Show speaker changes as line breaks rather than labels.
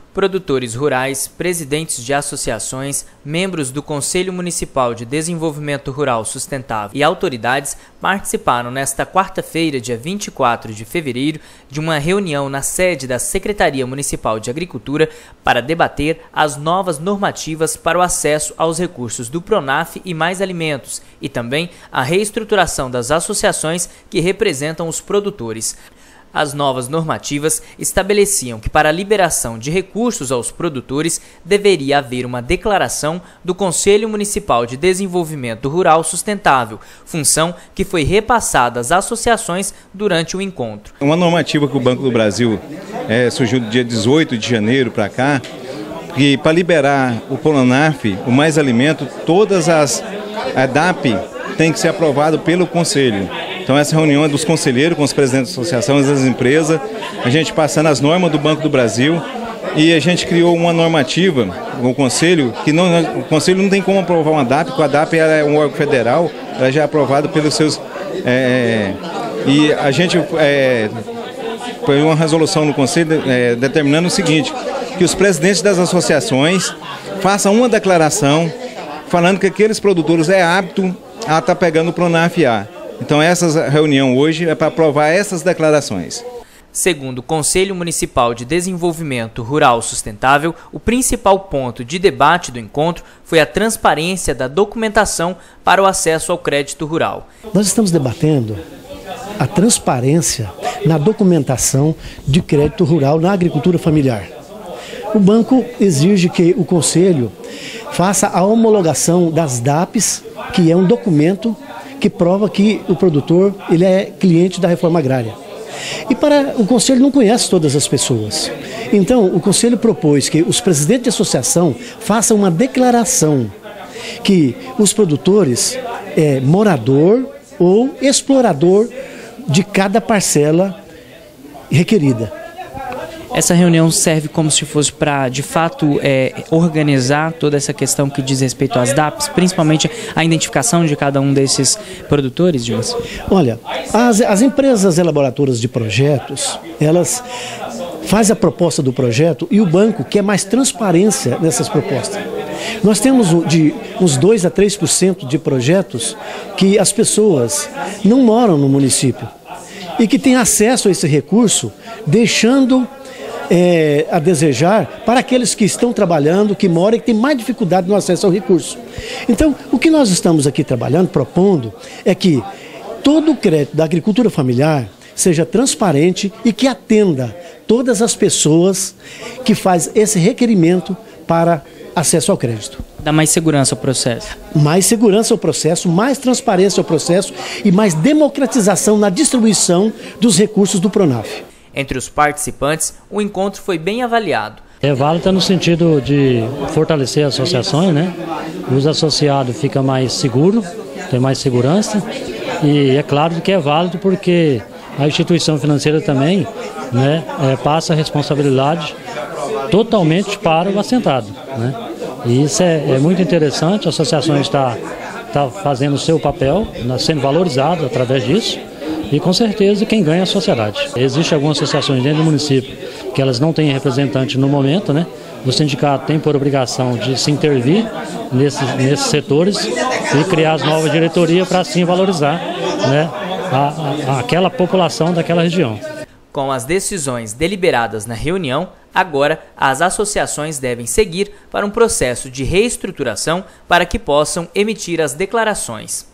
Produtores rurais, presidentes de associações, membros do Conselho Municipal de Desenvolvimento Rural Sustentável e autoridades participaram nesta quarta-feira, dia 24 de fevereiro, de uma reunião na sede da Secretaria Municipal de Agricultura para debater as novas normativas para o acesso aos recursos do Pronaf e Mais Alimentos e também a reestruturação das associações que representam os produtores. As novas normativas estabeleciam que para a liberação de recursos aos produtores deveria haver uma declaração do Conselho Municipal de Desenvolvimento Rural Sustentável, função que foi repassada às associações durante o encontro.
Uma normativa que o Banco do Brasil surgiu do dia 18 de janeiro para cá, que para liberar o Pronaf, o Mais Alimento, todas a DAP tem que ser aprovado pelo Conselho. Então essa reunião é dos conselheiros com os presidentes das associações, das empresas, a gente passando as normas do Banco do Brasil e a gente criou uma normativa com o Conselho, que o Conselho não tem como aprovar uma DAP, porque a DAP é um órgão federal, ela já é aprovada pelos seus... e a gente foi uma resolução no Conselho determinando o seguinte, que os presidentes das associações façam uma declaração falando que aqueles produtores é apto a estar pegando o Pronaf-A. Então essa reunião hoje é para aprovar essas declarações.
Segundo o Conselho Municipal de Desenvolvimento Rural Sustentável, o principal ponto de debate do encontro foi a transparência da documentação para o acesso ao crédito rural.
Nós estamos debatendo a transparência na documentação de crédito rural na agricultura familiar. O banco exige que o Conselho faça a homologação das DAPs, que é um documento que prova que o produtor ele é cliente da reforma agrária. E o Conselho não conhece todas as pessoas. Então, o Conselho propôs que os presidentes de associação façam uma declaração que os produtores é morador ou explorador de cada parcela requerida.
Essa reunião serve como se fosse para, de fato, organizar toda essa questão que diz respeito às DAPs, principalmente a identificação de cada um desses produtores, Dimas?
Olha, as empresas elaboradoras de projetos, elas fazem a proposta do projeto e o banco quer mais transparência nessas propostas. Nós temos de uns 2 a 3% de projetos que as pessoas não moram no município e que têm acesso a esse recurso, deixando a desejar para aqueles que estão trabalhando, que moram e que têm mais dificuldade no acesso ao recurso. Então, o que nós estamos aqui trabalhando, propondo, é que todo o crédito da agricultura familiar seja transparente e que atenda todas as pessoas que fazem esse requerimento para acesso ao crédito.
Dá mais segurança ao processo?
Mais segurança ao processo, mais transparência ao processo e mais democratização na distribuição dos recursos do Pronaf.
Entre os participantes, o encontro foi bem avaliado.
É válido no sentido de fortalecer as associações, né? Os associados ficam mais seguros, tem mais segurança e é claro que é válido porque a instituição financeira também, né, passa a responsabilidade totalmente para o assentado, né? E isso é muito interessante, a associação está fazendo o seu papel, sendo valorizado através disso. E com certeza quem ganha é a sociedade. Existem algumas associações dentro do município que elas não têm representante no momento, né? O sindicato tem por obrigação de se intervir nesses setores e criar as novas diretorias para assim valorizar, né, aquela população daquela região.
Com as decisões deliberadas na reunião, agora as associações devem seguir para um processo de reestruturação para que possam emitir as declarações.